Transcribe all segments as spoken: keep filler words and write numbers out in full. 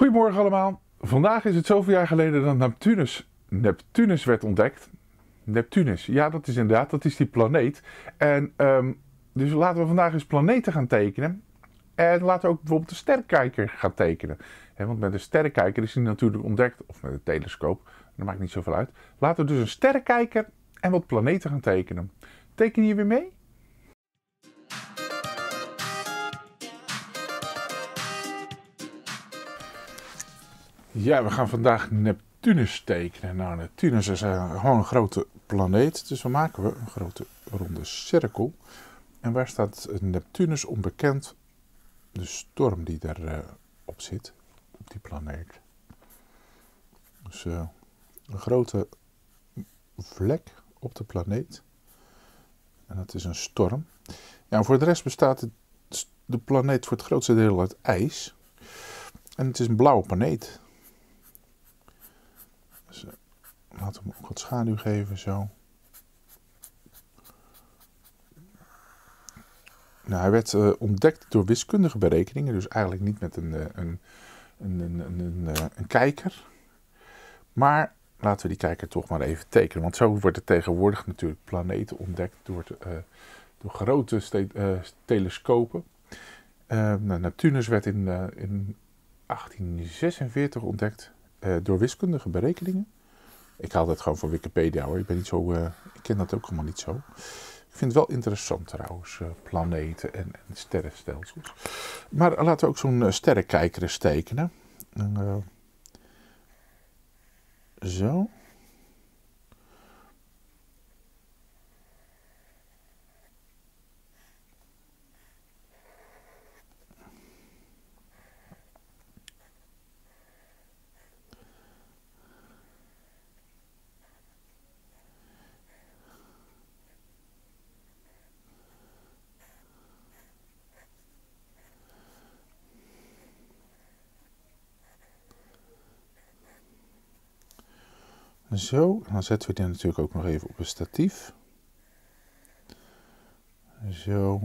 Goedemorgen allemaal. Vandaag is het zoveel jaar geleden dat Neptunus, Neptunus werd ontdekt. Neptunus, ja dat is inderdaad, dat is die planeet. En um, dus laten we vandaag eens planeten gaan tekenen. En laten we ook bijvoorbeeld de sterrenkijker gaan tekenen. He, want met de sterrenkijker is die natuurlijk ontdekt, of met een telescoop, dat maakt niet zoveel uit. Laten we dus een sterrenkijker en wat planeten gaan tekenen. Teken je weer mee? Ja, we gaan vandaag Neptunus tekenen. Nou, Neptunus is uh, gewoon een grote planeet, dus we maken we een grote ronde cirkel. En waar staat Neptunus onbekend? De storm die daarop uh, op zit, op die planeet. Dus uh, een grote vlek op de planeet. En dat is een storm. Ja, en voor de rest bestaat het, de planeet voor het grootste deel uit ijs. En het is een blauwe planeet. Dus, uh, laten we hem ook wat schaduw geven, zo. Nou, hij werd uh, ontdekt door wiskundige berekeningen, dus eigenlijk niet met een, uh, een, een, een, een, een, uh, een kijker. Maar laten we die kijker toch maar even tekenen, want zo wordt het tegenwoordig natuurlijk planeten ontdekt door, de, uh, door grote ste uh, telescopen. Uh, nou, Neptunus werd in, uh, in achttien zesenveertig ontdekt uh, door wiskundige berekeningen. Ik haal dat gewoon van Wikipedia hoor, ik, ben niet zo, uh, ik ken dat ook helemaal niet zo. Ik vind het wel interessant trouwens, uh, planeten en, en sterrenstelsels. Maar laten we ook zo'n uh, sterrenkijker eens tekenen. Uh, zo. Zo, dan zetten we die natuurlijk ook nog even op een statief. Zo.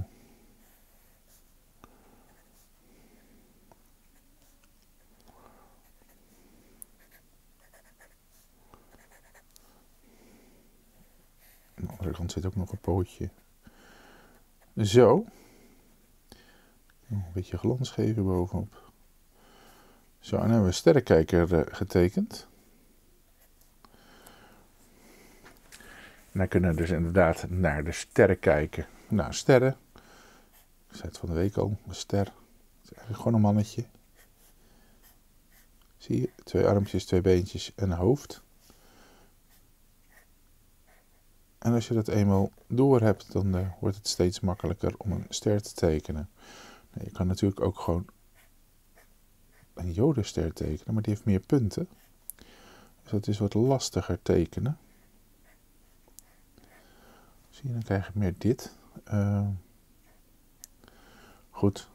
Aan de andere kant zit ook nog een pootje. Zo. Nog een beetje glans geven bovenop. Zo, en dan hebben we een sterrenkijker uh, getekend. En dan kunnen we dus inderdaad naar de sterren kijken. Nou, sterren. Ik zei het van de week al, een ster. Het is eigenlijk gewoon een mannetje. Zie je, twee armpjes, twee beentjes en een hoofd. En als je dat eenmaal door hebt, dan uh, wordt het steeds makkelijker om een ster te tekenen. Nou, je kan natuurlijk ook gewoon een jodenster tekenen, maar die heeft meer punten. Dus dat is wat lastiger tekenen. Zie je, dan krijg je meer dit. Uh, goed.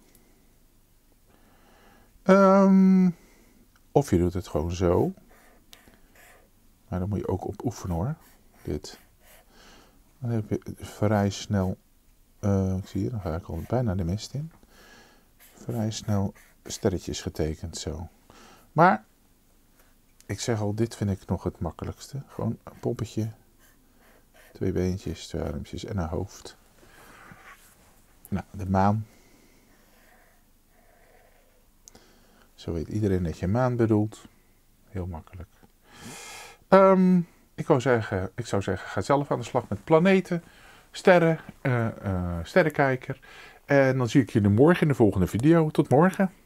Um, of je doet het gewoon zo. Maar dan moet je ook op oefenen hoor. Dit. Dan heb je vrij snel. Uh, zie je, dan ga ik al bijna de mist in. Vrij snel sterretjes getekend zo. Maar ik zeg al, dit vind ik nog het makkelijkste. Gewoon een poppetje. Twee beentjes, twee armpjes en een hoofd. Nou, de maan. Zo weet iedereen dat je maan bedoelt. Heel makkelijk. Um, ik, wou zeggen, ik zou zeggen, ga zelf aan de slag met planeten, sterren, uh, uh, sterrenkijker. En dan zie ik jullie morgen in de volgende video. Tot morgen.